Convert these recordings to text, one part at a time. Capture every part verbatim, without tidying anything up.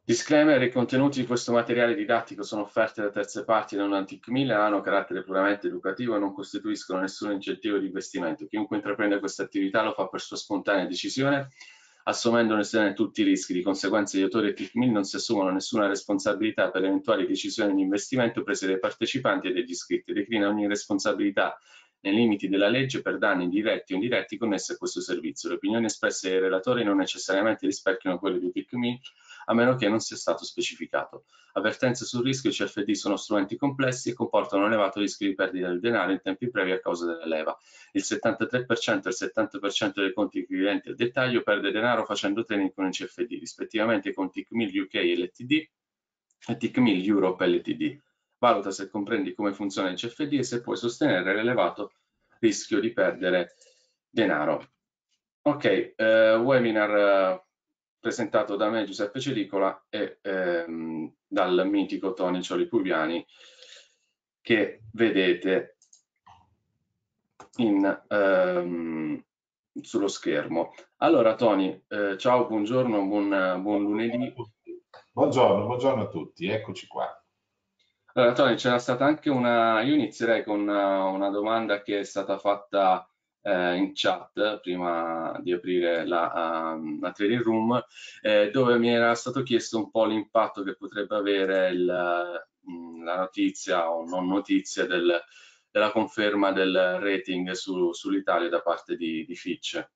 Disclaimer: i contenuti di questo materiale didattico sono offerti da terze parti e non da T I C mille, hanno carattere puramente educativo e non costituiscono nessun incentivo di investimento. Chiunque intraprende questa attività lo fa per sua spontanea decisione, assumendone tutti i rischi. Di conseguenza gli autori e T I C mille non si assumono nessuna responsabilità per eventuali decisioni di investimento prese dai partecipanti e degli iscritti. Declina ogni responsabilità nei limiti della legge per danni diretti o indiretti connessi a questo servizio. Le opinioni espresse dai relatori non necessariamente rispecchiano quelle di T I C mille, a meno che non sia stato specificato. Avvertenze sul rischio: i C F D sono strumenti complessi e comportano un elevato rischio di perdita del denaro in tempi brevi a causa della leva. Il settantatré per cento e il settanta per cento dei conti clienti al dettaglio perde denaro facendo trading con i C F D, rispettivamente con T I C mille U K L T D e T I C mille Europe L T D. Valuta se comprendi come funziona il C F D e se puoi sostenere l'elevato rischio di perdere denaro. Ok, eh, webinar eh, presentato da me, Giuseppe Celicola, e ehm, dal mitico Tony Ciolipuviani, che vedete in, ehm, sullo schermo. Allora Tony, eh, ciao, buongiorno, buon, buon lunedì. Buongiorno, buongiorno a tutti, eccoci qua. Allora Tony, c'era stata anche una, io inizierei con una, una domanda che è stata fatta eh, in chat prima di aprire la, um, la trading room, eh, dove mi era stato chiesto un po' l'impatto che potrebbe avere il, mh, la notizia o non notizia del, della conferma del rating su, sull'Italia da parte di, di Fitch.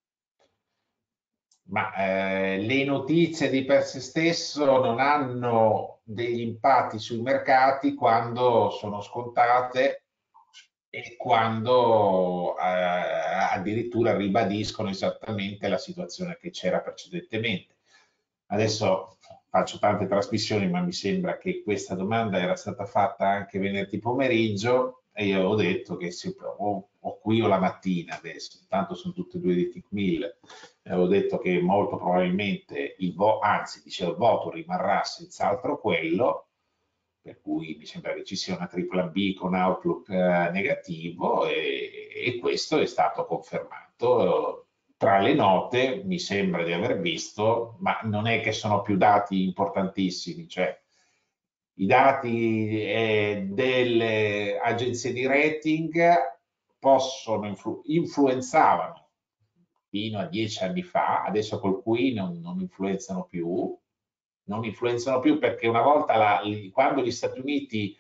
Ma eh, le notizie di per sé stesso non hanno degli impatti sui mercati quando sono scontate e quando eh, addirittura ribadiscono esattamente la situazione che c'era precedentemente. Adesso faccio tante trasmissioni, ma mi sembra che questa domanda era stata fatta anche venerdì pomeriggio e io ho detto che se, o, o qui o la mattina adesso, tanto sono tutte e due di T I C mille, avevo detto che molto probabilmente il voto, anzi dicevo il voto rimarrà senz'altro quello, per cui mi sembra che ci sia una tripla B con outlook eh, negativo e, e questo è stato confermato. Tra le note mi sembra di aver visto, ma non è che sono più dati importantissimi, cioè i dati eh, delle agenzie di rating possono influ influenzavano fino a dieci anni fa, adesso col Q E non, non influenzano più, non influenzano più perché una volta la, quando gli Stati Uniti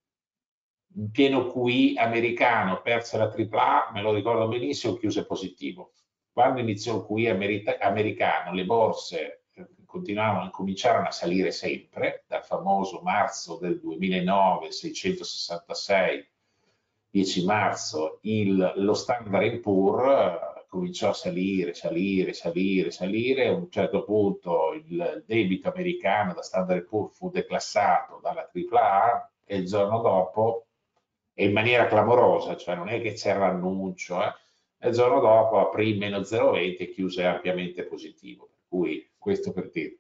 in pieno Q E americano perse la tripla A, me lo ricordo benissimo, chiuse positivo. Quando iniziò il Q E americano, le borse continuavano, cominciarono a salire sempre, dal famoso marzo del duemilanove, seicentosessantasei, dieci marzo, il, lo Standard and Poor's cominciò a salire, salire, salire, salire, a un certo punto il debito americano da Standard and Poor's fu declassato dalla tripla A e il giorno dopo, e in maniera clamorosa, cioè non è che c'era l'annuncio, eh, e il giorno dopo aprì meno zero virgola venti e chiuse ampiamente positivo, per cui questo per dire.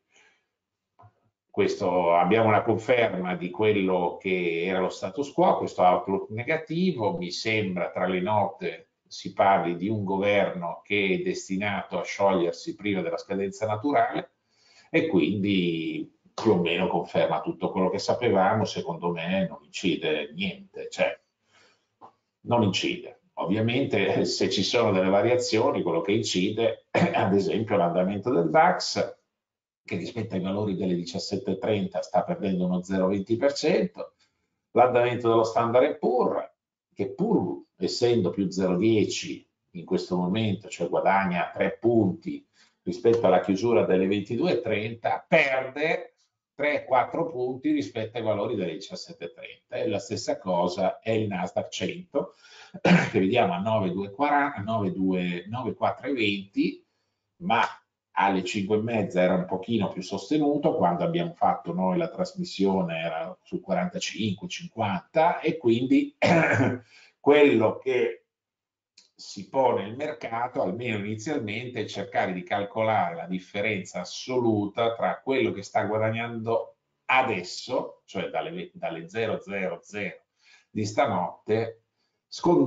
Questo, abbiamo una conferma di quello che era lo status quo, questo outlook negativo, mi sembra tra le note si parli di un governo che è destinato a sciogliersi prima della scadenza naturale e quindi più o meno conferma tutto quello che sapevamo, secondo me non incide niente, cioè non incide. Ovviamente se ci sono delle variazioni, quello che incide, ad esempio l'andamento del DAX, che rispetto ai valori delle diciassette virgola trenta sta perdendo uno zero virgola venti per cento, l'andamento dello Standard and Poor's, che pur essendo più zero virgola dieci in questo momento, cioè guadagna tre punti rispetto alla chiusura delle ventidue virgola trenta, perde tre quattro punti rispetto ai valori delle diciassette virgola trenta. E la stessa cosa è il Nasdaq cento, che vediamo a nove virgola quattro venti, ma alle cinque e mezza era un pochino più sostenuto, quando abbiamo fatto noi la trasmissione era su quarantacinque cinquanta e quindi quello che si pone il mercato, almeno inizialmente, è cercare di calcolare la differenza assoluta tra quello che sta guadagnando adesso, cioè dalle, dalle zero zero zero di stanotte,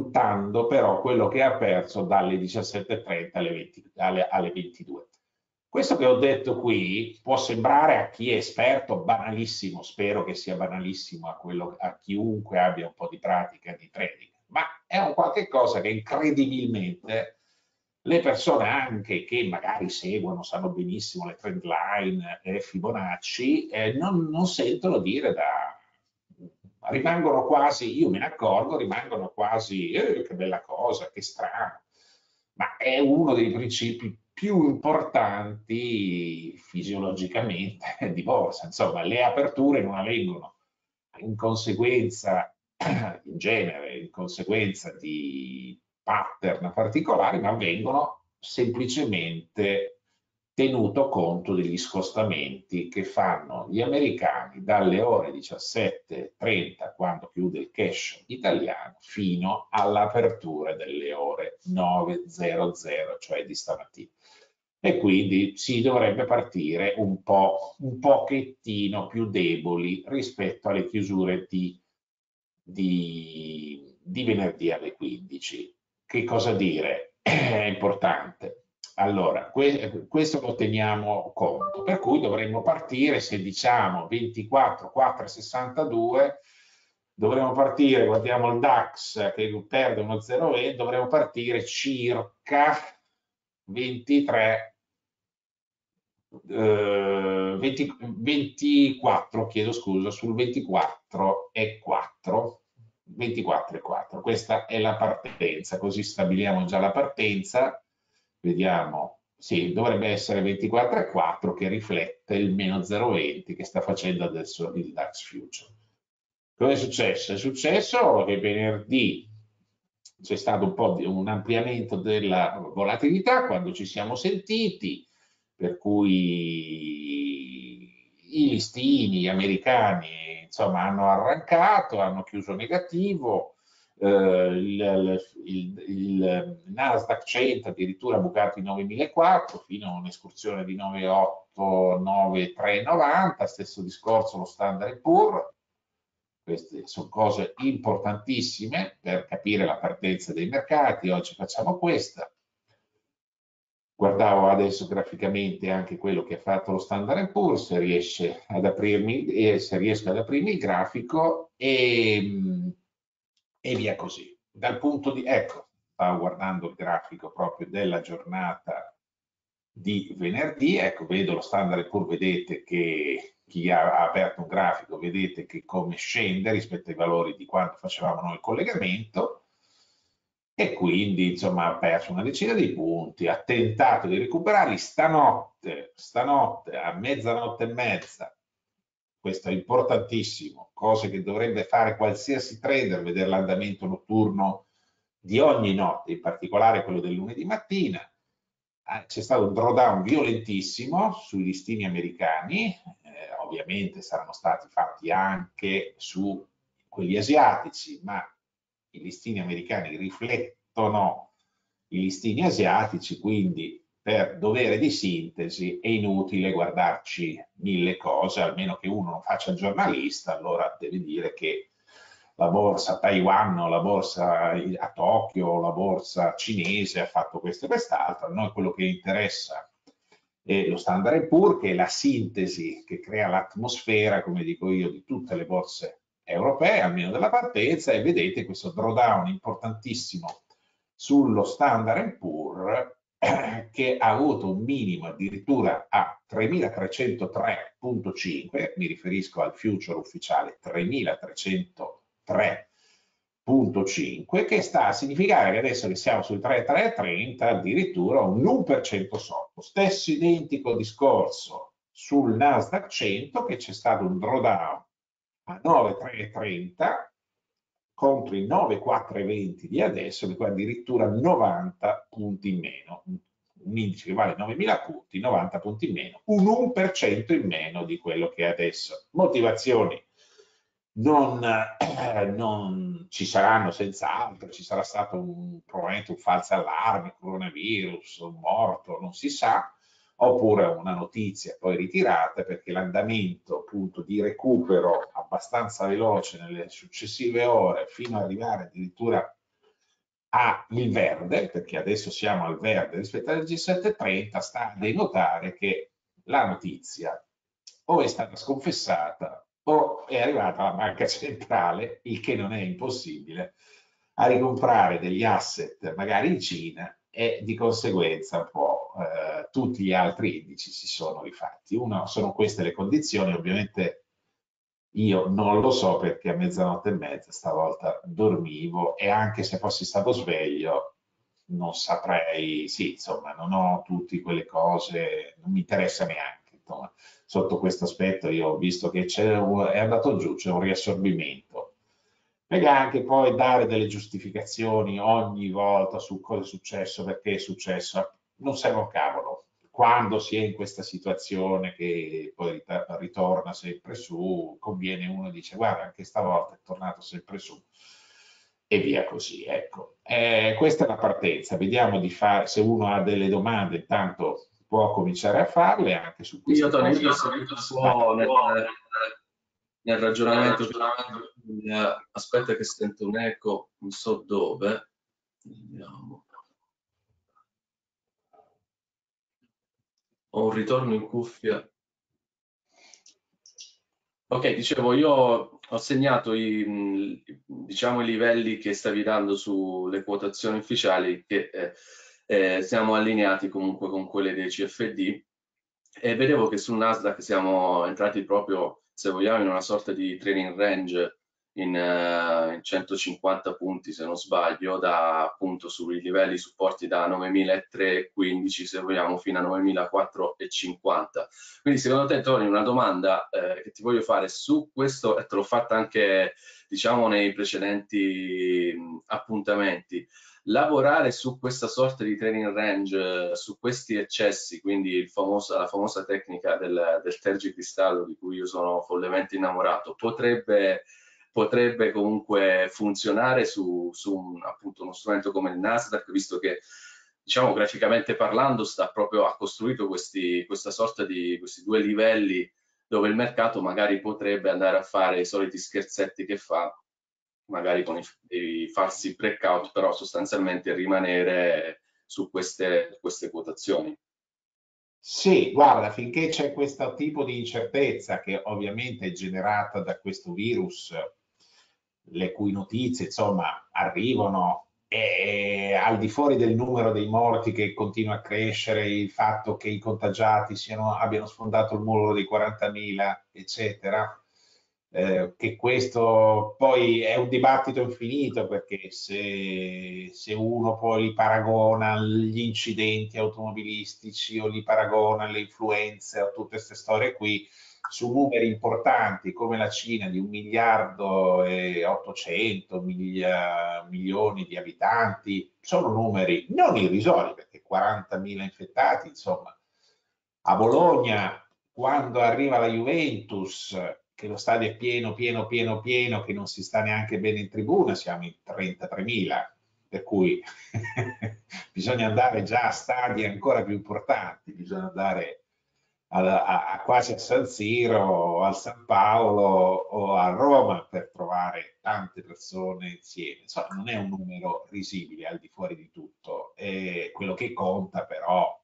scontando però quello che ha perso dalle diciassette virgola trenta alle, venti, alle, alle ventidue. Questo che ho detto qui può sembrare a chi è esperto banalissimo, spero che sia banalissimo a, quello, a chiunque abbia un po' di pratica di trading, ma è un qualche cosa che incredibilmente le persone anche che magari seguono, sanno benissimo le trend line e Fibonacci, eh, non, non sentono dire da... rimangono quasi, io me ne accorgo, rimangono quasi, eh, che bella cosa, che strano, ma è uno dei principi più importanti fisiologicamente di borsa. Insomma, le aperture non avvengono in conseguenza, in genere, in conseguenza di pattern particolari, ma avvengono semplicemente tenuto conto degli scostamenti che fanno gli americani dalle ore diciassette e trenta, quando chiude il cash italiano, fino all'apertura delle ore nove e zero zero, cioè di stamattina. E quindi si dovrebbe partire un po', un pochettino più deboli rispetto alle chiusure di, di, di venerdì alle quindici. Che cosa dire? È importante. Allora, que questo lo teniamo conto, per cui dovremmo partire, se diciamo ventiquattro quattro sessantadue, dovremmo partire, guardiamo il DAX che perde uno zero virgola venti, dovremmo partire circa ventitré, eh, venti, ventiquattro, chiedo scusa, sul ventiquattro e quattro, ventiquattro e quattro, questa è la partenza, così stabiliamo già la partenza. Vediamo, sì, dovrebbe essere ventiquattro e quattro che riflette il meno zero virgola venti che sta facendo adesso il DAX Future. Cosa è successo? È successo che venerdì c'è stato un po' di un ampliamento della volatilità quando ci siamo sentiti, per cui i listini americani insomma hanno arrancato, hanno chiuso negativo, eh, il, il, il Nasdaq cento addirittura ha bucato i novemilaquattrocento fino a un'escursione di nove virgola otto, nove virgola trecentonovanta, stesso discorso lo Standard and Poor's. Queste sono cose importantissime per capire la partenza dei mercati. Oggi facciamo questa. Guardavo adesso graficamente anche quello che ha fatto lo Standard and Poor's, se riesce ad aprirmi, eh, se riesco ad aprirmi il grafico e, e via così. Dal punto di, ecco, stavo guardando il grafico proprio della giornata di venerdì, ecco, vedo lo Standard and Poor's, vedete che chi ha aperto un grafico, vedete che come scende rispetto ai valori di quando facevamo noi il collegamento, e quindi insomma ha perso una decina di punti, ha tentato di recuperarli stanotte, stanotte a mezzanotte e mezza, questo è importantissimo, cose che dovrebbe fare qualsiasi trader, vedere l'andamento notturno di ogni notte, in particolare quello del lunedì mattina. C'è stato un drawdown violentissimo sui listini americani, eh, ovviamente saranno stati fatti anche su quelli asiatici, ma i listini americani riflettono i listini asiatici, quindi per dovere di sintesi è inutile guardarci mille cose, almeno che uno non faccia il giornalista, allora deve dire che la borsa a Taiwan o la borsa a Tokyo o la borsa cinese ha fatto questo e quest'altro. A noi quello che interessa è lo Standard and Poor's, che è la sintesi che crea l'atmosfera, come dico io, di tutte le borse europee, almeno della partenza, e vedete questo drawdown importantissimo sullo Standard and Poor's, che ha avuto un minimo addirittura a tremilatrecentotre virgola cinque, mi riferisco al future ufficiale tremilatrecentotre virgola cinque, che sta a significare che adesso che siamo sul tremilatrecentotrenta addirittura un uno per cento sotto. Stesso identico discorso sul Nasdaq cento, che c'è stato un drawdown a nove virgola trecentotrenta contro i nove virgola quattrocentoventi di adesso, che qua addirittura novanta punti in meno, un indice che vale novemila punti, novanta punti in meno, un uno per cento in meno di quello che è adesso. Motivazioni non, eh, non ci saranno senz'altro, ci sarà stato un, probabilmente un falso allarme, coronavirus, un morto, non si sa, oppure una notizia poi ritirata, perché l'andamento appunto di recupero abbastanza veloce nelle successive ore fino ad arrivare addirittura ha il verde, perché adesso siamo al verde rispetto al G sette trenta, sta a denotare che la notizia o è stata sconfessata o è arrivata alla banca centrale, il che non è impossibile, a ricomprare degli asset magari in Cina, e di conseguenza un po' eh, tutti gli altri indici si sono rifatti. Uno, sono queste le condizioni, ovviamente io non lo so perché a mezzanotte e mezza stavolta dormivo, e anche se fossi stato sveglio non saprei, sì, insomma, non ho tutte quelle cose, non mi interessa neanche. Insomma, sotto questo aspetto io ho visto che c'è un- è andato giù, c'è un riassorbimento. E anche poi dare delle giustificazioni ogni volta su cosa è successo, perché è successo, non serve un cavolo. Quando si è in questa situazione che poi rit- ritorna sempre su, conviene uno dice guarda, anche stavolta è tornato sempre su, e via così. Ecco. Eh, questa è la partenza. Vediamo di fare, se uno ha delle domande, intanto può cominciare a farle anche su Io, queste Tony, io cose. ti ho seguito un Vai. po' nel, nel ragionamento. Eh, aspetta che sento un eco, non so dove. Vediamo. Ho un ritorno in cuffia. Ok, dicevo, io ho segnato i, mh, diciamo, i livelli che stavi dando sulle quotazioni ufficiali, che eh, eh, siamo allineati comunque con quelle dei C F D, e vedevo che sul Nasdaq siamo entrati proprio, se vogliamo, in una sorta di trading range in, eh, in centocinquanta punti, se non sbaglio, da appunto sui livelli supporti da novemilatrecentoquindici, se vogliamo, fino a novemilaquattrocentocinquanta. Quindi secondo te, Tony, una domanda eh, che ti voglio fare su questo, e te l'ho fatta anche, diciamo, nei precedenti mh, appuntamenti: lavorare su questa sorta di training range, eh, su questi eccessi, quindi il famoso, la famosa tecnica del, del tergicristallo di cui io sono follemente innamorato, potrebbe, potrebbe comunque funzionare su, su un, appunto, uno strumento come il Nasdaq, visto che, diciamo, graficamente parlando, sta proprio, ha costruito questi, questa sorta di questi due livelli dove il mercato magari potrebbe andare a fare i soliti scherzetti che fa, magari con i, i falsi breakout, però sostanzialmente rimanere su queste, queste quotazioni. Sì, guarda, finché c'è questo tipo di incertezza che ovviamente è generata da questo virus, le cui notizie, insomma, arrivano, e al di fuori del numero dei morti che continua a crescere, il fatto che i contagiati siano, abbiano sfondato il muro dei quarantamila, eccetera, eh, che questo poi è un dibattito infinito, perché se, se uno poi li paragona gli incidenti automobilistici o li paragona alle influenze o tutte queste storie qui, su numeri importanti come la Cina di un miliardo e ottocento miglia, milioni di abitanti, sono numeri non irrisori, perché quarantamila infettati, insomma. A Bologna, quando arriva la Juventus, che lo stadio è pieno, pieno, pieno, pieno, che non si sta neanche bene in tribuna, siamo in trentatremila, per cui bisogna andare già a stadi ancora più importanti, bisogna andare a, a, a quasi a San Siro o a San Paolo o a Roma per trovare tante persone insieme. Insomma, non è un numero risibile al di fuori di tutto, è quello che conta però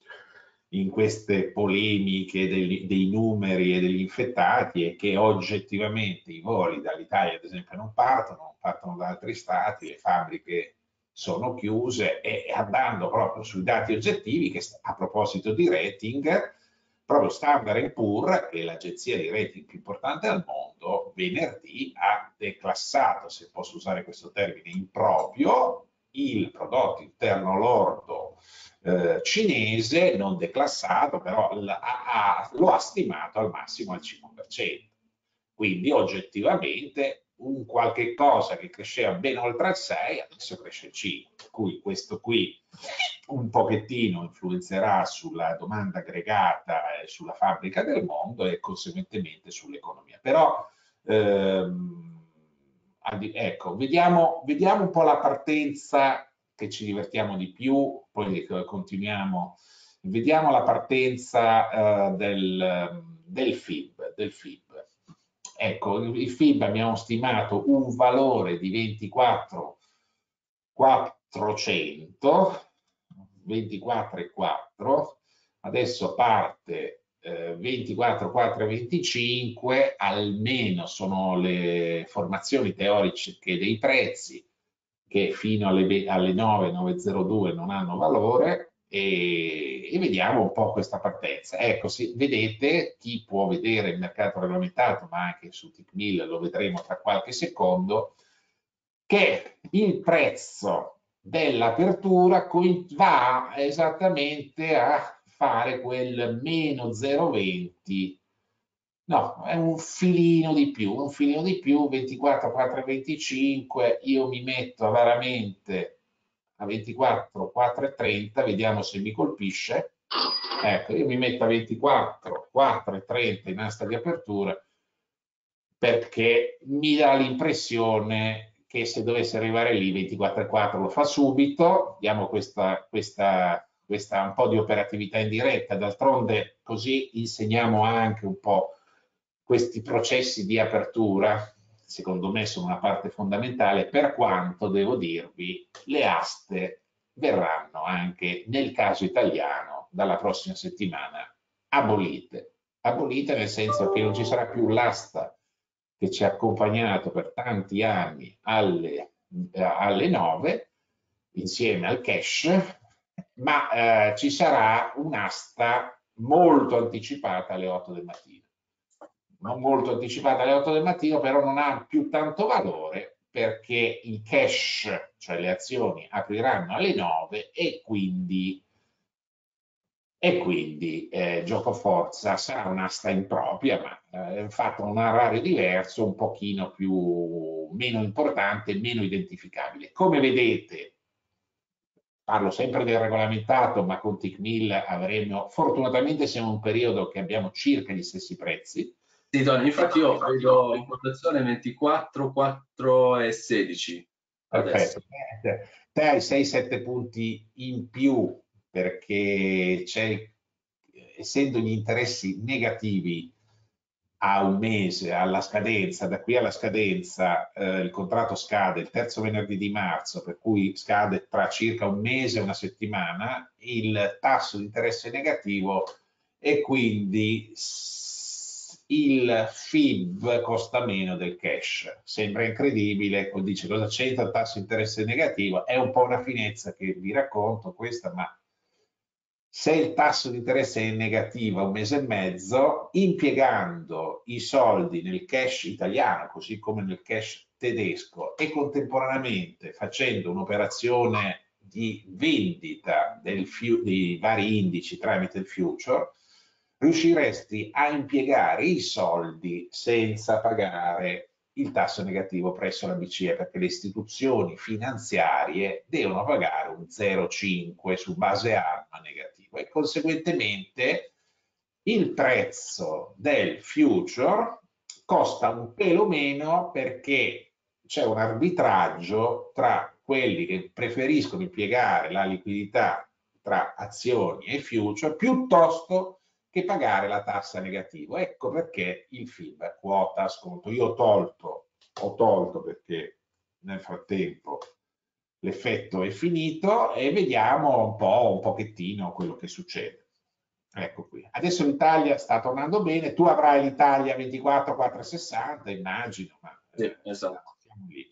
in queste polemiche dei, dei numeri e degli infettati è che oggettivamente i voli dall'Italia, ad esempio, non partono, non partono da altri stati, le fabbriche sono chiuse, e andando proprio sui dati oggettivi, che a proposito di rating, proprio Standard and Poor's, che è l'agenzia di rating più importante al mondo, venerdì ha declassato, se posso usare questo termine improprio, il prodotto interno lordo eh, cinese, non declassato, però ha, ha, lo ha stimato al massimo al cinque per cento. Quindi oggettivamente un qualche cosa che cresceva ben oltre il sei, adesso cresce il cinque, per cui questo qui un pochettino influenzerà sulla domanda aggregata e sulla fabbrica del mondo e conseguentemente sull'economia. Però ehm, ecco, vediamo, vediamo un po' la partenza, che ci divertiamo di più, poi continuiamo, vediamo la partenza eh, del, del F I B, del F I B. Ecco, il F I B abbiamo stimato un valore di ventiquattro ventiquattro e quattro, adesso parte eh, ventiquattro, quattro e venticinque, almeno sono le formazioni teoriche dei prezzi che fino alle, alle nove, nove e zero due non hanno valore, e, e vediamo un po' questa partenza. Ecco, si, vedete, chi può vedere il mercato regolamentato, ma anche su Tickmill lo vedremo tra qualche secondo, che il prezzo dell'apertura va esattamente a fare quel meno zero virgola venti, no, è un filino di più, un filino di più, ventiquattro, quattro e venticinque, io mi metto veramente a ventiquattro, quattro e trenta, vediamo se mi colpisce. Ecco, io mi metto a ventiquattro, quattro e trenta in asta di apertura, perché mi dà l'impressione che se dovesse arrivare lì ventiquattro e quattro lo fa subito, diamo questa, questa, questa un po' di operatività in diretta, d'altronde così insegniamo anche un po' questi processi di apertura, secondo me sono una parte fondamentale, per quanto devo dirvi le aste verranno anche nel caso italiano dalla prossima settimana abolite, abolite nel senso che non ci sarà più l'asta che ci ha accompagnato per tanti anni alle, eh, alle nove insieme al cash, ma eh, ci sarà un'asta molto anticipata alle otto del mattino. Non molto anticipata alle otto del mattino, però non ha più tanto valore perché il cash, cioè le azioni, apriranno alle nove e quindi e quindi eh, gioco forza sarà un'asta impropria, ma eh, fatta un orario diverso, un pochino più meno importante, meno identificabile. Come vedete, parlo sempre del regolamentato, ma con Tickmill avremo, fortunatamente siamo in un periodo che abbiamo circa gli stessi prezzi. Sì, Tony, infatti io vedo in quotazione ventiquattro, quattro e sedici. Perfetto, te hai sei sette punti in più perché c'è, essendo gli interessi negativi a un mese, alla scadenza, da qui alla scadenza eh, il contratto scade il terzo venerdì di marzo, per cui scade tra circa un mese e una settimana, il tasso di interesse è negativo e quindi il F I B costa meno del cash. Sembra incredibile, dice cosa c'entra il tasso di interesse negativo? È un po' una finezza che vi racconto questa, ma se il tasso di interesse è negativo a un mese e mezzo, impiegando i soldi nel cash italiano, così come nel cash tedesco, e contemporaneamente facendo un'operazione di vendita del, di vari indici tramite il future, riusciresti a impiegare i soldi senza pagare il tasso negativo presso la B C E, perché le istituzioni finanziarie devono pagare un zero virgola cinque su base annua negativo e conseguentemente il prezzo del future costa un pelo meno perché c'è un arbitraggio tra quelli che preferiscono impiegare la liquidità tra azioni e future piuttosto che pagare la tassa negativa. Ecco perché il F I B quota sconto. Io ho tolto, ho tolto perché nel frattempo l'effetto è finito e vediamo un po', un pochettino quello che succede. Ecco qui. Adesso l'Italia sta tornando bene, tu avrai l'Italia ventiquattro, quattro e sessanta, immagino, ma sì, esatto. siamo lì.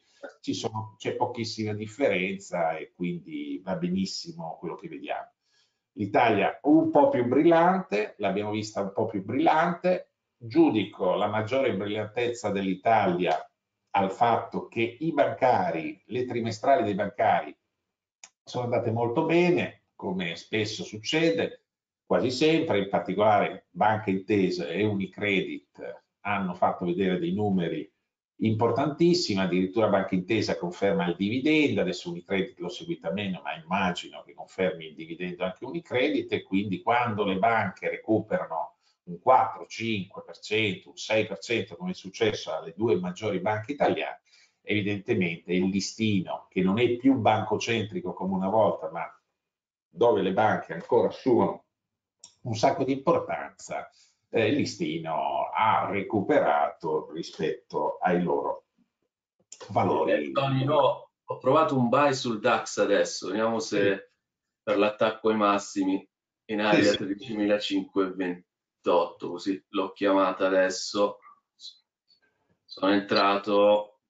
C'è pochissima differenza e quindi va benissimo quello che vediamo. L'Italia un po' più brillante, l'abbiamo vista un po' più brillante, giudico la maggiore brillantezza dell'Italia al fatto che i bancari, le trimestrali dei bancari sono andate molto bene, come spesso succede, quasi sempre, in particolare Banca Intesa e Unicredit hanno fatto vedere dei numeri importantissimi, addirittura Banca Intesa conferma il dividendo, adesso Unicredit l'ho seguita meno, ma immagino che confermi il dividendo anche Unicredit e quindi quando le banche recuperano un quattro cinque per cento, un sei per cento come è successo alle due maggiori banche italiane, evidentemente il listino, che non è più bancocentrico come una volta, ma dove le banche ancora assumono un sacco di importanza, eh, il listino ha recuperato rispetto ai loro valori. Eh, Tony, no, Ho provato un buy sul DAX adesso, vediamo se Sì. per l'attacco ai massimi in Sì, area sì. tredicimilacinquecentoventotto, così l'ho chiamata adesso. Sono entrato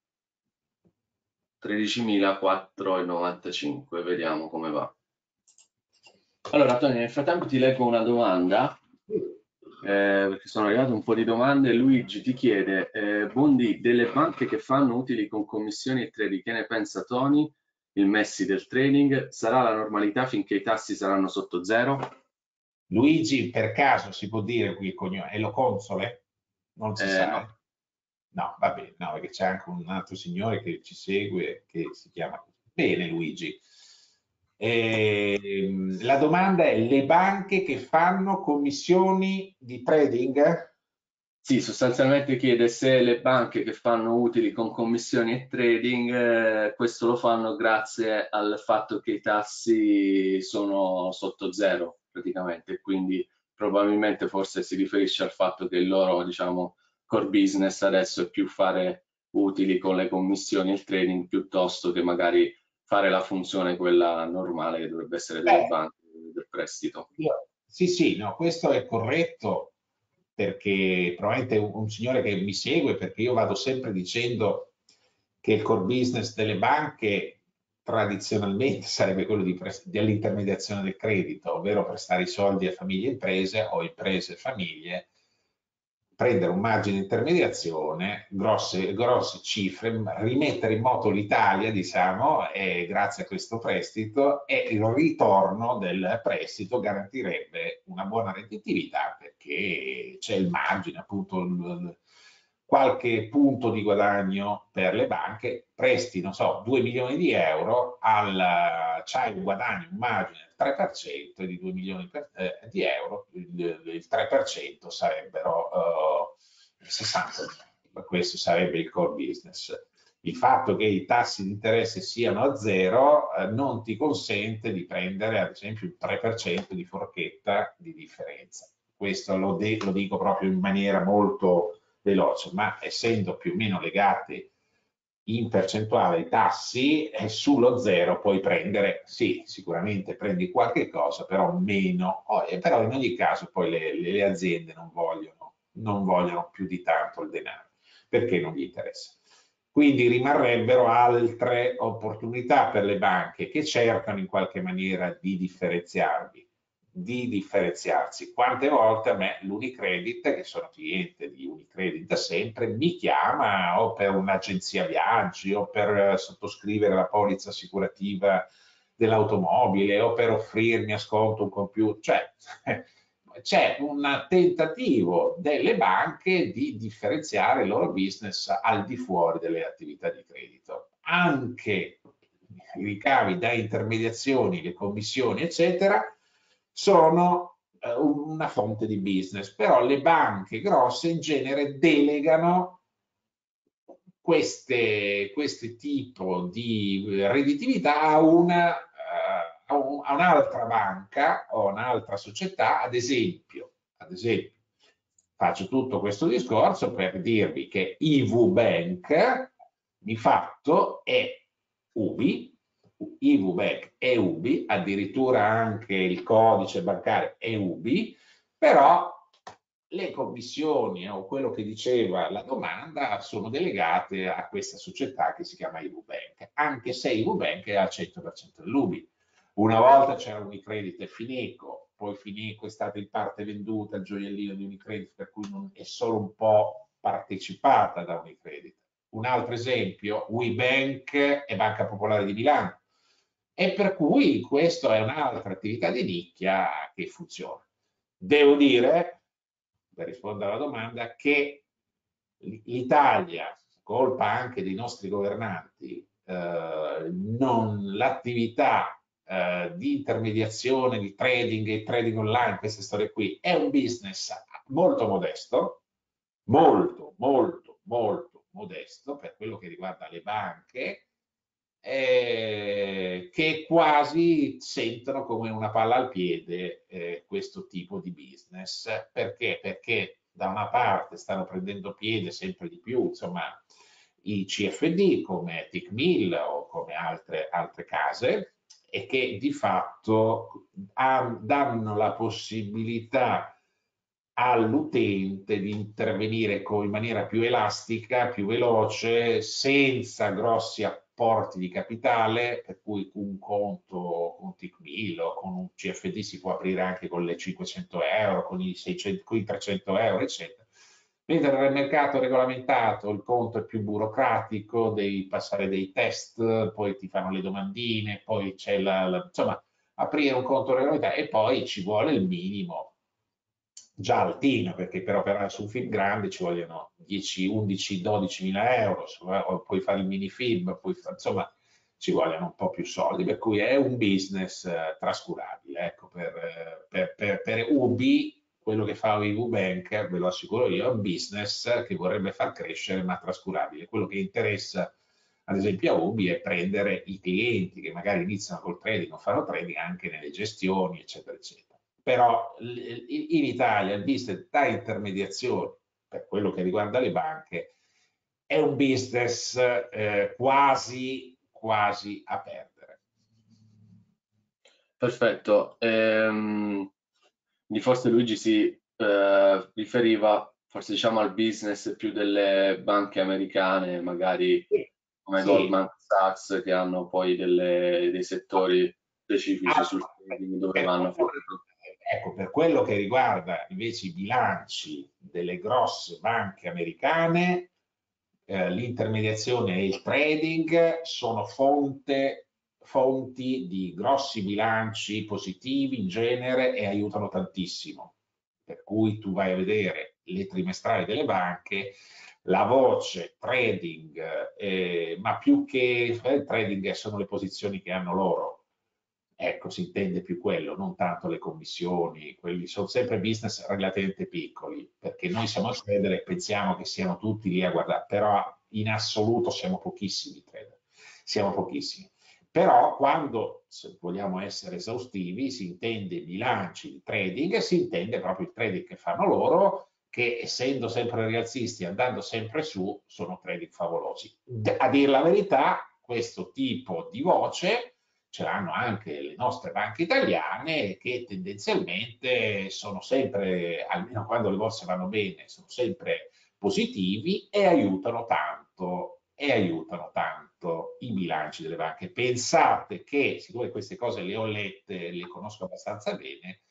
tredicimilaquattrocentonovantacinque, vediamo come va. Allora, Tony, nel frattempo ti leggo una domanda, eh, perché sono arrivate un po' di domande. Luigi ti chiede, eh, Bondi, delle banche che fanno utili con commissioni e trading, che ne pensa Tony? Il Messi del trading, sarà la normalità finché i tassi saranno sotto zero? Luigi, per caso si può dire qui il cognome, è lo console? Non si Eh, sa, no. eh? No, va bene, no, perché c'è anche un altro signore che ci segue che si chiama così. Bene, Luigi. Ehm, la domanda è: le banche che fanno commissioni di trading? Sì, sostanzialmente chiede se le banche che fanno utili con commissioni e trading, eh, questo lo fanno grazie al fatto che i tassi sono sotto zero praticamente, quindi probabilmente forse si riferisce al fatto che il loro, diciamo, core business adesso è più fare utili con le commissioni e il trading piuttosto che magari fare la funzione quella normale che dovrebbe essere delle Beh, banche, del prestito. io- sì, sì, no, questo è corretto perché probabilmente un, un signore che mi segue, perché io vado sempre dicendo che il core business delle banche tradizionalmente sarebbe quello di pres- dell'intermediazione del credito, ovvero prestare i soldi a famiglie e imprese o imprese e famiglie, prendere un margine di intermediazione, grosse, grosse cifre, rimettere in moto l'Italia, diciamo, e grazie a questo prestito, e il ritorno del prestito garantirebbe una buona redditività perché c'è il margine, appunto, il, qualche punto di guadagno per le banche, presti, non so, due milioni di euro, al, c'hai un guadagno, un margine del tre per cento e di due milioni per, eh, di euro, il, il tre per cento sarebbero uh, sessanta, questo sarebbe il core business. Il fatto che i tassi di interesse siano a zero eh, non ti consente di prendere ad esempio il tre per cento di forchetta di differenza. Questo lo, lo dico proprio in maniera molto veloce, ma essendo più o meno legati in percentuale ai tassi, eh, sullo zero puoi prendere, sì, sicuramente prendi qualche cosa, però meno, oh, eh, però in ogni caso poi le, le aziende non vogliono, non vogliono più di tanto il denaro, perché non gli interessa. Quindi rimarrebbero altre opportunità per le banche che cercano in qualche maniera di differenziarvi di differenziarsi. Quante volte a me l'Unicredit, che sono cliente di Unicredit da sempre, mi chiama o per un'agenzia viaggi o per sottoscrivere la polizza assicurativa dell'automobile o per offrirmi a sconto un computer, cioè c'è un tentativo delle banche di differenziare il loro business al di fuori delle attività di credito. Anche i ricavi da intermediazioni, le commissioni, eccetera, sono eh, una fonte di business, però le banche grosse in genere delegano queste, questo tipo di redditività a una, uh, a, un, a un'altra banca o un'altra società, ad esempio, ad esempio, faccio tutto questo discorso per dirvi che I V Bank di fatto è Ubi, I V Bank è Ubi, addirittura anche il codice bancario è Ubi, però le commissioni o quello che diceva la domanda sono delegate a questa società che si chiama I V Bank, anche se I V Bank è al cento per cento dell'Ubi. Una volta c'era Unicredit e Fineco, poi Fineco è stata in parte venduta al gioiellino di Unicredit, per cui non è solo un po' partecipata da Unicredit. Un altro esempio, WeBank e Banca Popolare di Milano. E per cui questa è un'altra attività di nicchia che funziona. Devo dire, per rispondere alla domanda, che l'Italia, colpa anche dei nostri governanti, eh, l'attività eh, di intermediazione, di trading e trading online, queste storie qui, è un business molto modesto, molto, molto, molto modesto per quello che riguarda le banche, eh, che quasi sentono come una palla al piede eh, questo tipo di business. Perché? Perché da una parte stanno prendendo piede sempre di più, insomma, i C F D come T I C mille o come altre, altre case, e che di fatto ha, danno la possibilità all'utente di intervenire con, in maniera più elastica, più veloce, senza grossi apporti di capitale, per cui un conto con T I C mille o con un C F D si può aprire anche con le cinquecento euro, con i, seicento, con i trecento euro, eccetera. Mentre nel mercato regolamentato il conto è più burocratico, devi passare dei test, poi ti fanno le domandine, poi c'è la, la, insomma, aprire un conto regolamentato e poi ci vuole il minimo già altino, perché per operare su un film grande ci vogliono dieci, undici, dodici mila euro, o puoi fare il minifilm, puoi fare, insomma ci vogliono un po' più soldi, per cui è un business eh, trascurabile. Ecco, per, per, per, per U B I, quello che fa U Bank, ve lo assicuro io, è un business che vorrebbe far crescere ma trascurabile. Quello che interessa ad esempio a U B I è prendere i clienti che magari iniziano col trading o fanno trading anche nelle gestioni, eccetera, eccetera. Però in Italia il business da intermediazione, per quello che riguarda le banche, è un business eh, quasi, quasi a perdere. Perfetto. Ehm, forse Luigi si eh, riferiva, forse diciamo al business più delle banche americane, magari Sì, come sì. Goldman Sachs, che hanno poi delle, dei settori specifici Ah, sul trading dove per vanno a quello, fare. ecco, per quello che riguarda invece i bilanci delle grosse banche americane, eh, l'intermediazione e il trading sono fonte, fonti di grossi bilanci positivi in genere e aiutano tantissimo. Per cui tu vai a vedere le trimestrali delle banche, la voce trading, eh, ma più che eh, trading sono le posizioni che hanno loro. Ecco, si intende più quello, non tanto le commissioni, quelli sono sempre business relativamente piccoli, perché noi siamo trader e pensiamo che siano tutti lì a guardare, però in assoluto siamo pochissimi trader, siamo pochissimi. Però quando, se vogliamo essere esaustivi, si intende bilanci di trading e si intende proprio il trading che fanno loro, che essendo sempre rialzisti, andando sempre su, sono trading favolosi. A dire la verità, questo tipo di voce ce l'hanno anche le nostre banche italiane, che tendenzialmente sono sempre, almeno quando le borse vanno bene, sono sempre positivi e aiutano tanto, e aiutano tanto i bilanci delle banche. Pensate che, siccome queste cose le ho lette, le conosco abbastanza bene,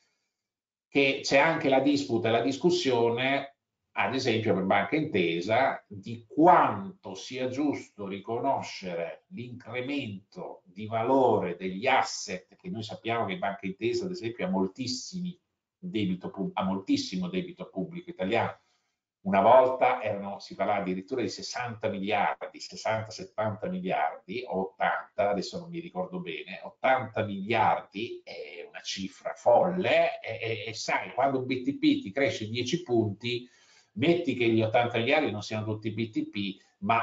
che c'è anche la disputa e la discussione, ad esempio per Banca Intesa, di quanto sia giusto riconoscere l'incremento di valore degli asset, che noi sappiamo che Banca Intesa, ad esempio, ha moltissimi debito, ha moltissimo debito pubblico italiano. Una volta erano, si parlava addirittura di sessanta miliardi, sessanta settanta miliardi, o ottanta, adesso non mi ricordo bene, ottanta miliardi è una cifra folle e, e, e sai, quando un B T P ti cresce dieci punti, metti che gli ottanta miliardi non siano tutti B T P, ma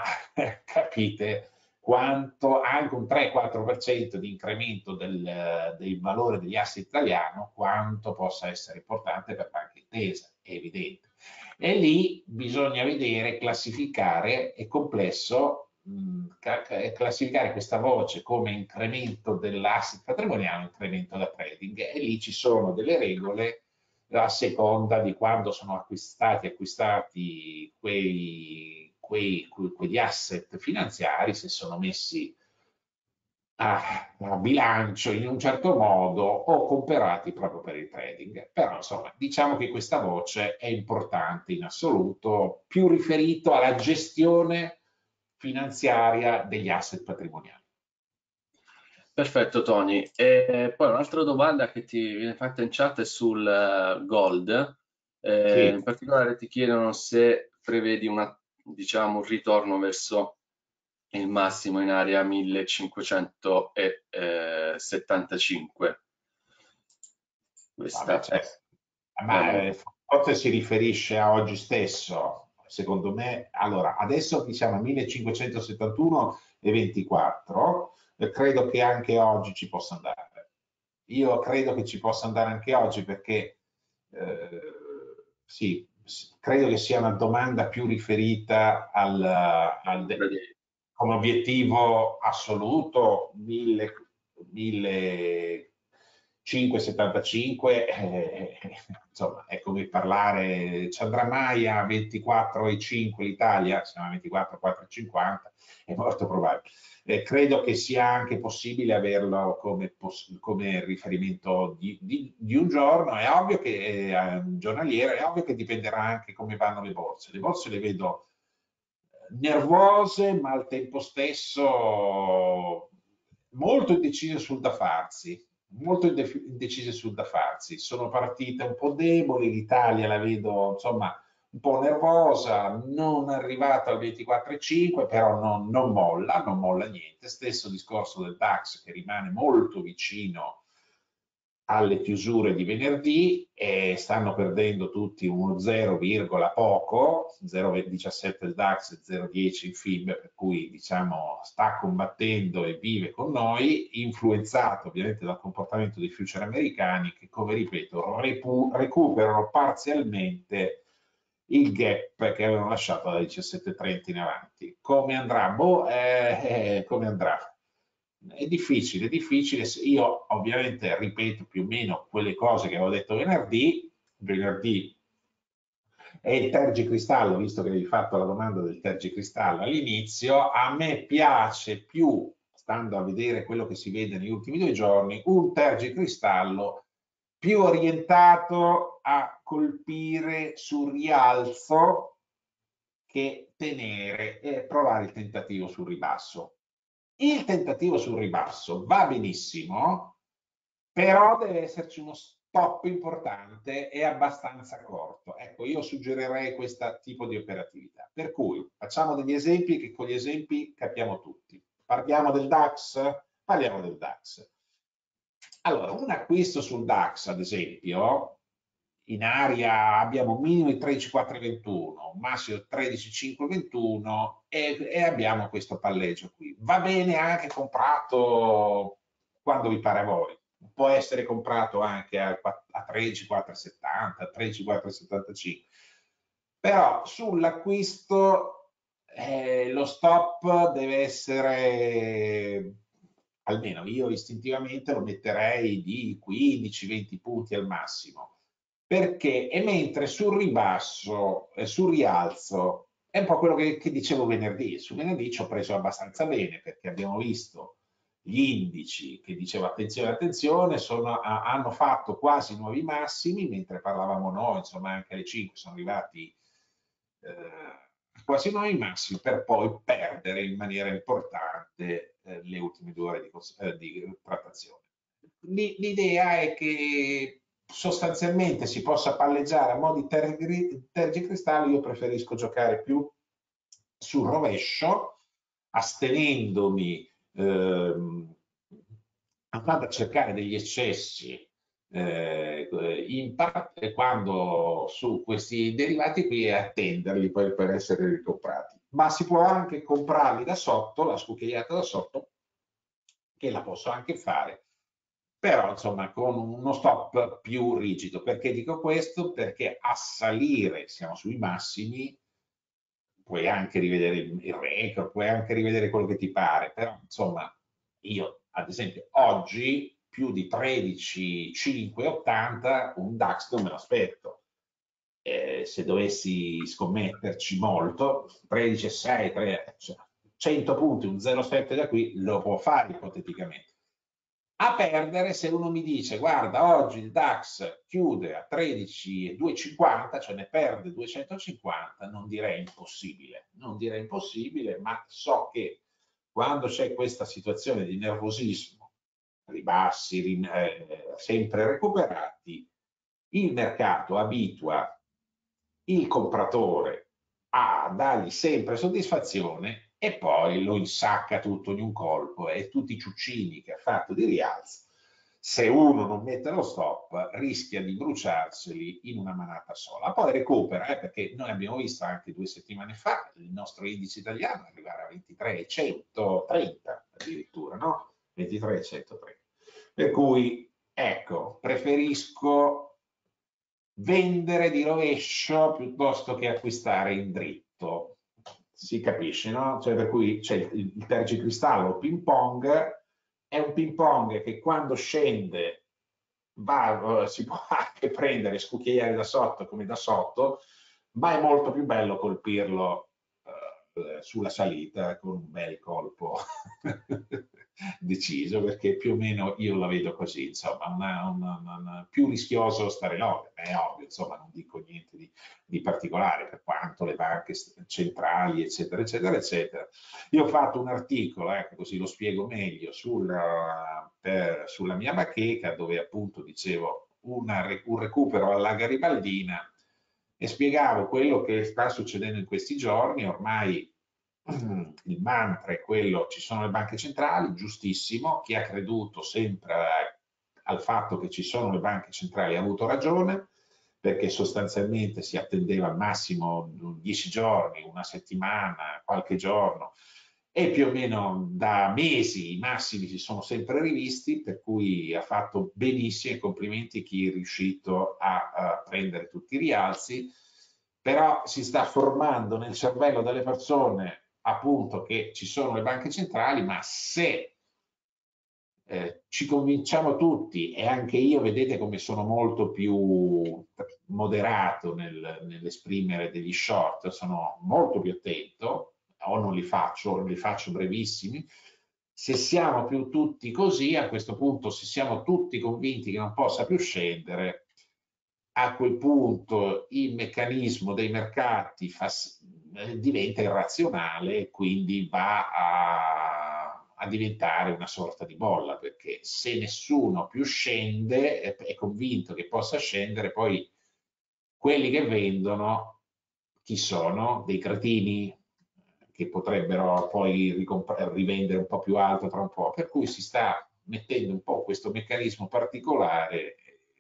capite quanto anche un tre quattro per cento di incremento del, del valore degli asset italiano, quanto possa essere importante per Banca Intesa, è evidente. E lì bisogna vedere, classificare, è complesso, mh, classificare questa voce come incremento dell'asset patrimoniale, incremento da trading, e lì ci sono delle regole a seconda di quando sono acquistati, acquistati quei, quei, quegli asset finanziari, se sono messi a, a bilancio in un certo modo o comprati proprio per il trading. Però insomma diciamo che questa voce è importante in assoluto, più riferito alla gestione finanziaria degli asset patrimoniali. Perfetto Tony. E poi un'altra domanda che ti viene fatta in chat è sul eh, gold. Eh, Sì. in particolare ti chiedono se prevedi una, diciamo, un ritorno verso il massimo in area millecinquecentosettantacinque. Vabbè, Questa è certo. la Ma domanda. eh, forse si riferisce a oggi stesso, secondo me. Allora, adesso che siamo a millecinquecentosettantuno e ventiquattro, eh, credo che anche oggi ci possa andare. Io credo che ci possa andare anche oggi perché eh, sì, credo che sia una domanda più riferita al, al come obiettivo assoluto millecinquecentosettantacinque, eh, insomma è come parlare, ci andrà mai a ventiquattro e cinque l'Italia, siamo a ventiquattro, quattro e cinquanta, è molto probabile. Eh, credo che sia anche possibile averlo come, come riferimento di, di, di un giorno, è ovvio che eh, giornaliero, è ovvio che dipenderà anche come vanno le borse. Le borse le vedo nervose, ma al tempo stesso molto indecise sul da farsi, molto indecise sul da farsi. Sono partite un po' deboli, l'Italia la vedo insomma un po' nervosa, non arrivata al ventiquattro virgola cinque, però non, non molla, non molla niente. Stesso discorso del DAX che rimane molto vicino alle chiusure di venerdì e stanno perdendo tutti uno zero, poco, zero virgola diciassette il DAX e zero virgola dieci il F I B, per cui diciamo sta combattendo e vive con noi, influenzato ovviamente dal comportamento dei future americani che, come ripeto, recuperano parzialmente il gap che avevano lasciato da diciassette virgola trenta in avanti. Come andrà? Boh, eh, eh, come andrà? È difficile, è difficile. Io ovviamente ripeto più o meno quelle cose che avevo detto venerdì. Venerdì è il tergicristallo, visto che avevi fatto la domanda del tergicristallo all'inizio. A me piace più, stando a vedere quello che si vede negli ultimi due giorni, un tergicristallo più orientato a colpire sul rialzo che tenere e provare il tentativo sul ribasso. Il tentativo sul ribasso va benissimo, però deve esserci uno stop importante e abbastanza corto. Ecco, io suggerirei questo tipo di operatività. Per cui facciamo degli esempi che con gli esempi capiamo tutti. Parliamo del DAX? Parliamo del DAX. Allora, un acquisto sul DAX, ad esempio, in area abbiamo un minimo di tredici virgola quattro ventuno, un massimo tredici virgola cinque ventuno e, e abbiamo questo palleggio qui. Va bene anche comprato quando vi pare a voi, può essere comprato anche a, a tredici virgola quattro settanta, a tredici virgola quattro settantacinque, però sull'acquisto eh, lo stop deve essere, almeno io istintivamente lo metterei di quindici venti punti al massimo. Perché? E mentre sul ribasso, eh, sul rialzo, è un po' quello che, che dicevo venerdì. Su venerdì ci ho preso abbastanza bene perché abbiamo visto gli indici che dicevo attenzione, attenzione, sono, a, hanno fatto quasi nuovi massimi, mentre parlavamo noi, insomma anche alle cinque sono arrivati eh, quasi nuovi massimi per poi perdere in maniera importante eh, le ultime due ore di, eh, di trattazione. L'idea è che sostanzialmente si possa palleggiare a mo' di tergicristallo. Io preferisco giocare più sul rovescio, astenendomi, ehm, andando a cercare degli eccessi eh, in parte quando su questi derivati qui e attenderli poi per essere ricomprati. Ma si può anche comprarli da sotto, la scucchiaiata da sotto, che la posso anche fare, però insomma con uno stop più rigido. Perché dico questo? Perché a salire siamo sui massimi, puoi anche rivedere il record, puoi anche rivedere quello che ti pare, però insomma io ad esempio oggi più di tredici virgola cinque ottanta un DAX non me lo aspetto. Eh, se dovessi scommetterci molto, tredici virgola sei, cioè, cento punti, un zero virgola sette da qui lo può fare ipoteticamente. A perdere se uno mi dice guarda oggi il DAX chiude a tredici virgola duecentocinquanta, cioè ne perde duecentocinquanta, non direi impossibile, non direi impossibile, ma so che quando c'è questa situazione di nervosismo, ribassi rim eh, sempre recuperati, il mercato abitua il compratore a dargli sempre soddisfazione e poi lo insacca tutto in un colpo e tutti i ciuccini che ha fatto di rialzo, se uno non mette lo stop, rischia di bruciarseli in una manata sola. Poi recupera, eh, perché noi abbiamo visto anche due settimane fa il nostro indice italiano arrivare a ventitré virgola centotrenta addirittura, no? ventitré virgola centotrenta. Per cui, ecco, preferisco vendere di rovescio piuttosto che acquistare in dritto. si capisce, no? Cioè, per cui c'è il, il tergicristallo, il ping pong, è un ping pong che quando scende va, si può anche prendere, scucchiaiare da sotto come da sotto, ma è molto più bello colpirlo eh, sulla salita con un bel colpo deciso, perché più o meno io la vedo così, insomma, una, una, una, più rischioso stare lontano, è ovvio, insomma, non dico niente di, di particolare, per quanto le banche centrali, eccetera, eccetera, eccetera. Io ho fatto un articolo, ecco, così lo spiego meglio, sulla, per, sulla mia bacheca, dove appunto dicevo una, un recupero alla garibaldina e spiegavo quello che sta succedendo in questi giorni. Ormai il mantra è quello: ci sono le banche centrali, giustissimo, chi ha creduto sempre al fatto che ci sono le banche centrali ha avuto ragione, perché sostanzialmente si attendeva al massimo dieci giorni, una settimana, qualche giorno, e più o meno da mesi i massimi si sono sempre rivisti, per cui ha fatto benissimo, e complimenti a chi è riuscito a, a prendere tutti i rialzi. Però si sta formando nel cervello delle persone appunto che ci sono le banche centrali, ma se eh, ci convinciamo tutti, e anche io vedete come sono molto più moderato nel, nell'esprimere degli short, sono molto più attento, o non li faccio, o li faccio brevissimi. Se siamo più tutti così, a questo punto, se siamo tutti convinti che non possa più scendere, a quel punto il meccanismo dei mercati fa, diventa irrazionale e quindi va a, a diventare una sorta di bolla, perché se nessuno più scende, è, è convinto che possa scendere, poi quelli che vendono, chi sono? Dei cretini che potrebbero poi rivendere un po' più alto tra un po', per cui si sta mettendo un po' questo meccanismo particolare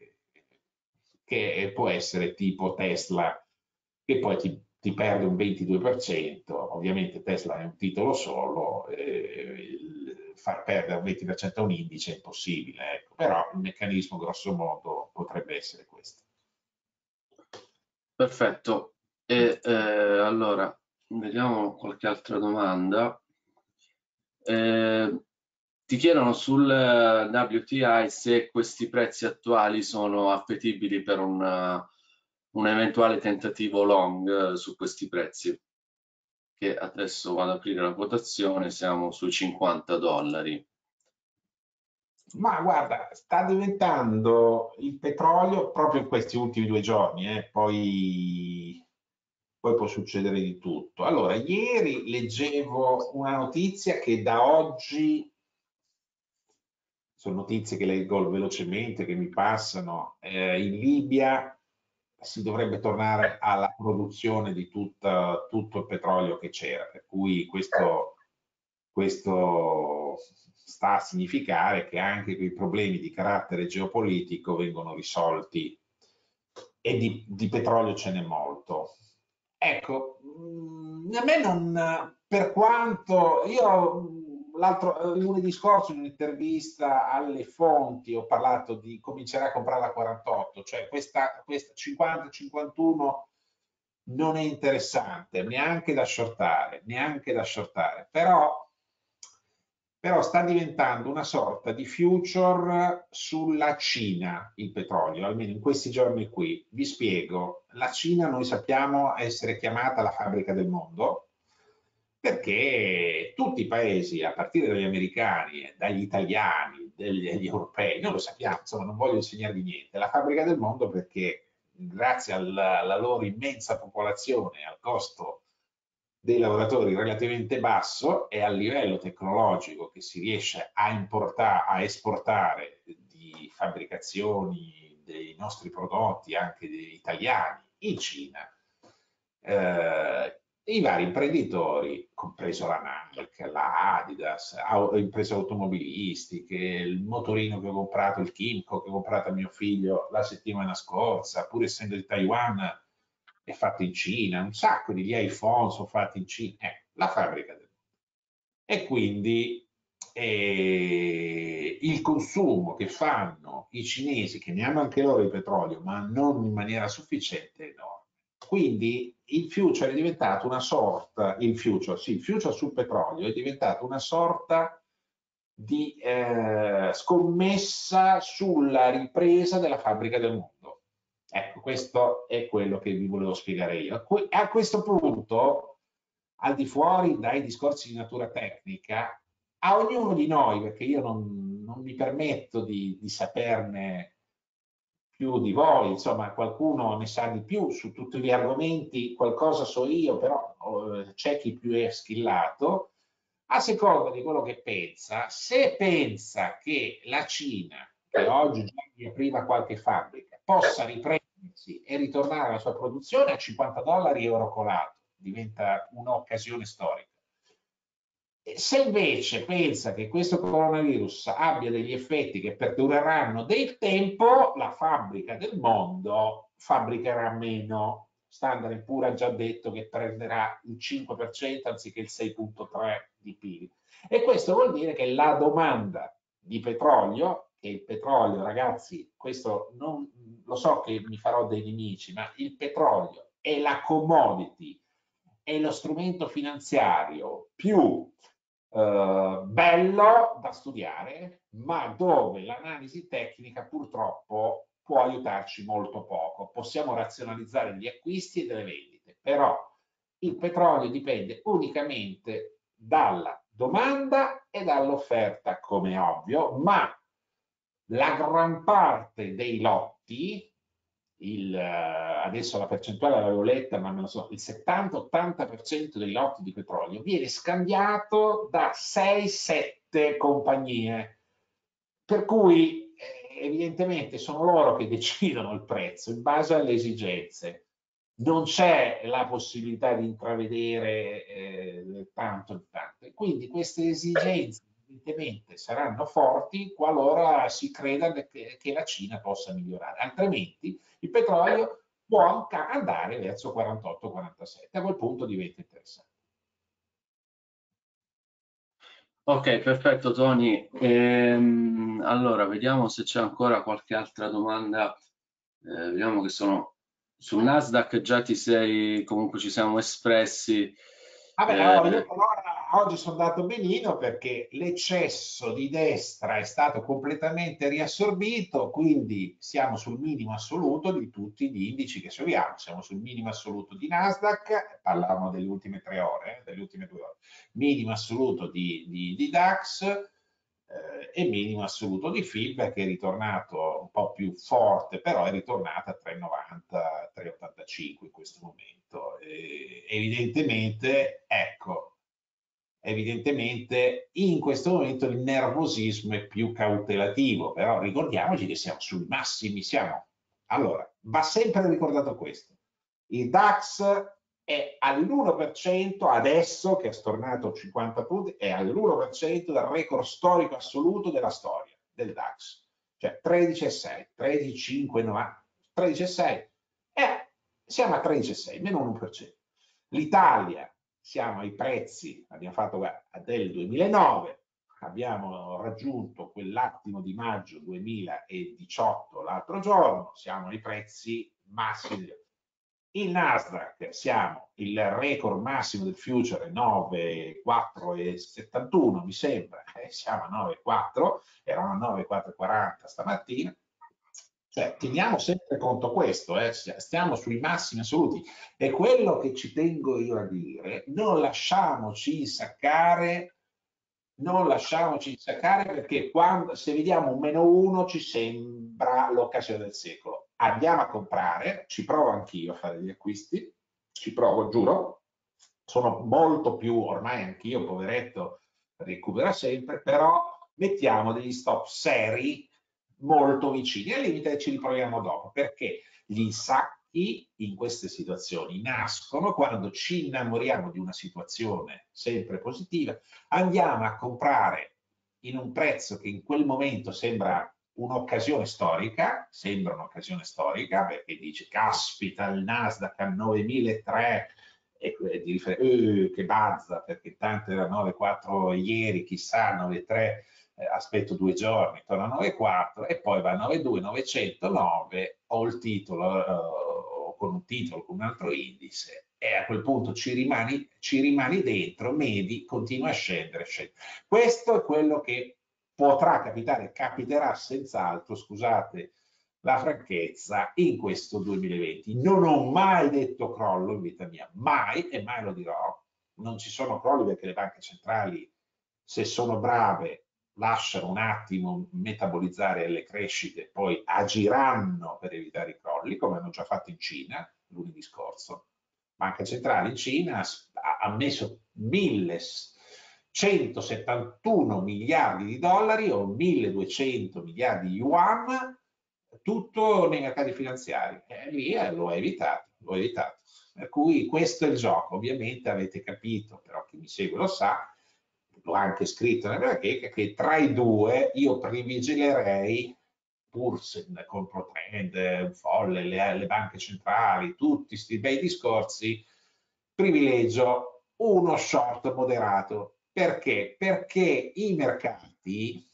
che può essere tipo Tesla, che poi ti, ti perde un ventidue per cento. Ovviamente Tesla è un titolo solo, eh, far perdere un venti per cento a un indice è impossibile, ecco. Però il meccanismo grosso modo potrebbe essere questo. Perfetto. E eh, allora, vediamo qualche altra domanda. Eh, ti chiedono sul W T I se questi prezzi attuali sono appetibili per un, un eventuale tentativo long su questi prezzi, che adesso vado ad aprire la quotazione, siamo sui cinquanta dollari. Ma guarda, sta diventando il petrolio proprio in questi ultimi due giorni, eh, poi, poi può succedere di tutto. Allora, ieri leggevo una notizia che da oggi, sono notizie che leggo velocemente, che mi passano, eh, in Libia si dovrebbe tornare alla produzione di tutta, tutto il petrolio che c'era, per cui questo, questo sta a significare che anche quei problemi di carattere geopolitico vengono risolti, e di, di petrolio ce n'è molto. Ecco, a me non, per quanto io l'altro lunedì scorso in un'intervista alle fonti ho parlato di cominciare a comprare la quarantotto, cioè questa, questa cinquanta cinquantuno non è interessante neanche da shortare, neanche da shortare, però però sta diventando una sorta di future sulla Cina, il petrolio, almeno in questi giorni qui. Vi spiego, la Cina noi sappiamo essere chiamata la fabbrica del mondo, perché tutti i paesi, a partire dagli americani, dagli italiani, degli, degli europei, noi lo sappiamo, insomma non voglio insegnarvi niente, la fabbrica del mondo perché grazie alla, alla loro immensa popolazione, al costo dei lavoratori relativamente basso e al livello tecnologico che si riesce a importare, a esportare di fabbricazioni dei nostri prodotti, anche degli italiani, in Cina. Eh, I vari imprenditori, compreso la Nike, la Adidas, imprese automobilistiche, il motorino che ho comprato, il Kimco che ho comprato a mio figlio la settimana scorsa, pur essendo di Taiwan, è fatto in Cina, un sacco di iPhone sono fatti in Cina, eh, la fabbrica del mondo. E quindi eh, il consumo che fanno i cinesi, che ne hanno anche loro il petrolio, ma non in maniera sufficiente, è enorme. quindi il future è diventato una sorta, il future, sì, il future sul petrolio è diventato una sorta di eh, scommessa sulla ripresa della fabbrica del mondo. Ecco, questo è quello che vi volevo spiegare io. A questo punto, al di fuori dai discorsi di natura tecnica, a ognuno di noi, perché io non, non mi permetto di, di saperne più di voi, insomma, qualcuno ne sa di più su tutti gli argomenti, qualcosa so io, però eh, c'è chi più è schillato. A seconda di quello che pensa, se pensa che la Cina, che oggi già riapriva qualche fabbrica, possa riprendersi e ritornare alla sua produzione a cinquanta dollari euro colato, diventa un'occasione storica. Se invece pensa che questo coronavirus abbia degli effetti che perdureranno del tempo, la fabbrica del mondo fabbricherà meno. Standard pure ha già detto che prenderà il cinque per cento anziché il sei virgola tre per cento di P I B. E questo vuol dire che la domanda di petrolio, che il petrolio, ragazzi, questo non lo so che mi farò dei nemici, ma il petrolio è la commodity, è lo strumento finanziario più Uh, bello da studiare, ma dove l'analisi tecnica purtroppo può aiutarci molto poco. Possiamo razionalizzare gli acquisti e delle vendite, però il petrolio dipende unicamente dalla domanda e dall'offerta, come è ovvio, ma la gran parte dei lotti, il, adesso la percentuale l'avevo letta, ma non lo so, il settanta ottanta per cento dei lotti di petrolio viene scambiato da sei sette compagnie, per cui eh, evidentemente sono loro che decidono il prezzo in base alle esigenze. Non c'è la possibilità di intravedere eh, tanto, tanto. E quindi queste esigenze evidentemente saranno forti qualora si creda che, che la Cina possa migliorare, altrimenti il petrolio può andare verso quarantotto quarantasette, a quel punto diventa interessante. Ok, perfetto Tony. Ehm, allora, vediamo se c'è ancora qualche altra domanda. Eh, vediamo che sono sul Nasdaq, già ti sei, comunque ci siamo espressi. Vabbè, Eh, oh, io allora oggi sono andato benino perché l'eccesso di destra è stato completamente riassorbito, quindi siamo sul minimo assoluto di tutti gli indici che seguiamo. Siamo sul minimo assoluto di Nasdaq, parlavamo delle ultime tre ore, eh, delle ultime due ore, minimo assoluto di, di, di DAX eh, e minimo assoluto di F I B che è ritornato un po' più forte, però è ritornato a tre virgola novanta, tre virgola ottantacinque in questo momento. E evidentemente, ecco, evidentemente in questo momento il nervosismo è più cautelativo, però ricordiamoci che siamo sui massimi, siamo. Allora, va sempre ricordato questo. Il DAX è all'uno per cento adesso che è stornato cinquanta punti, è all'uno per cento del record storico assoluto della storia del DAX, cioè tredici virgola sei, tredici virgola cinque, tredici virgola sei, eh, siamo a tredici virgola sei, meno uno per cento. L'Italia, siamo ai prezzi, abbiamo fatto del duemilanove, abbiamo raggiunto quell'attimo di maggio duemiladiciotto l'altro giorno, siamo ai prezzi massimi. Il Nasdaq siamo il record massimo del future nove virgola quattro settantuno mi sembra, eh, siamo a nove virgola quattro, erano a nove virgola quattrocentoquaranta stamattina. Cioè, teniamo sempre conto questo, eh, stiamo sui massimi assoluti. E quello che ci tengo io a dire, non lasciamoci insaccare, non lasciamoci insaccare perché quando, se vediamo un meno uno ci sembra l'occasione del secolo. Andiamo a comprare, ci provo anch'io a fare gli acquisti, ci provo, giuro, sono molto più, ormai anch'io, poveretto, recupera sempre, però mettiamo degli stop seri molto vicini, al limite ci riproviamo dopo, perché gli insacchi in queste situazioni nascono quando ci innamoriamo di una situazione sempre positiva, andiamo a comprare in un prezzo che in quel momento sembra un'occasione storica, sembra un'occasione storica perché dice caspita il Nasdaq a novemilatrecento e di riferire, eh, che bazza perché tanto era nove virgola quattro ieri, chissà nove virgola tre, eh, aspetto due giorni, torna a nove virgola quattro e poi va a nove virgola due, novecentonove, ho il titolo, eh, con un titolo, con un altro indice, e a quel punto ci rimani, ci rimani dentro, medi, continua a scendere, scendere. Questo è quello che potrà capitare, capiterà senz'altro, scusate la franchezza, in questo duemilaventi. Non ho mai detto crollo in vita mia, mai, e mai lo dirò. Non ci sono crolli perché le banche centrali, se sono brave, lasciano un attimo metabolizzare le crescite, poi agiranno per evitare i crolli, come hanno già fatto in Cina lunedì scorso. Banca centrale in Cina ha messo millecentosettantuno miliardi di dollari o milleduecento miliardi di yuan, tutto nei mercati finanziari. E lì eh, lo ha evitato, lo ha evitato. Per cui questo è il gioco. Ovviamente avete capito, però chi mi segue lo sa, l'ho anche scritto nella bacheca, che tra i due io privilegierei, pur se contro trend, folle, le, le banche centrali, tutti questi bei discorsi, privilegio uno short moderato. Perché? Perché i mercati,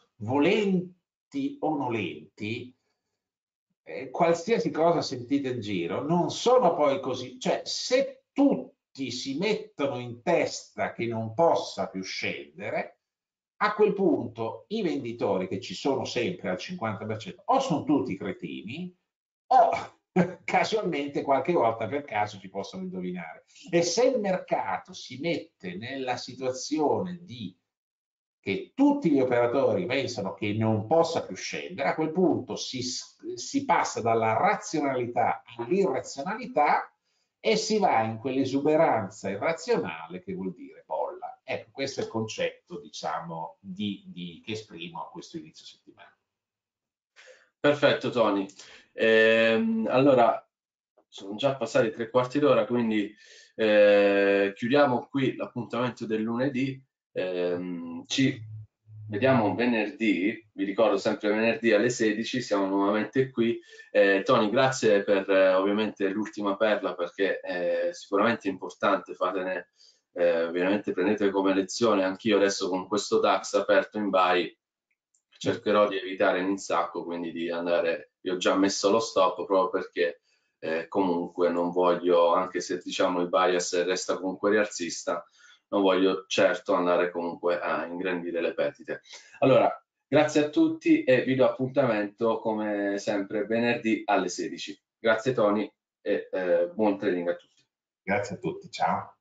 volenti o nolenti, eh, qualsiasi cosa sentite in giro, non sono poi così, cioè se tutti si mettono in testa che non possa più scendere, a quel punto i venditori, che ci sono sempre al cinquanta per cento, o sono tutti cretini o casualmente qualche volta per caso ci possono indovinare. E se il mercato si mette nella situazione di che tutti gli operatori pensano che non possa più scendere, a quel punto si, si passa dalla razionalità all'irrazionalità e si va in quell'esuberanza irrazionale che vuol dire bolla. Ecco, questo è il concetto, diciamo, di, di, che esprimo a questo inizio settimana. Perfetto, Tony. Ehm, allora, sono già passati tre quarti d'ora, quindi eh, chiudiamo qui l'appuntamento del lunedì. Eh, ci vediamo venerdì, vi ricordo sempre venerdì alle sedici, siamo nuovamente qui. Eh, Tony, grazie per eh, ovviamente l'ultima perla, perché è sicuramente importante, fatene, eh, ovviamente prendete come lezione. Anch'io adesso con questo DAX aperto in buy cercherò di evitare in sacco, quindi di andare, io ho già messo lo stop proprio perché eh, comunque non voglio, anche se diciamo il bias resta comunque rialzista, non voglio certo andare comunque a ingrandire le perdite. Allora, grazie a tutti e vi do appuntamento come sempre venerdì alle sedici. Grazie Tony e eh, buon trading a tutti. Grazie a tutti, ciao.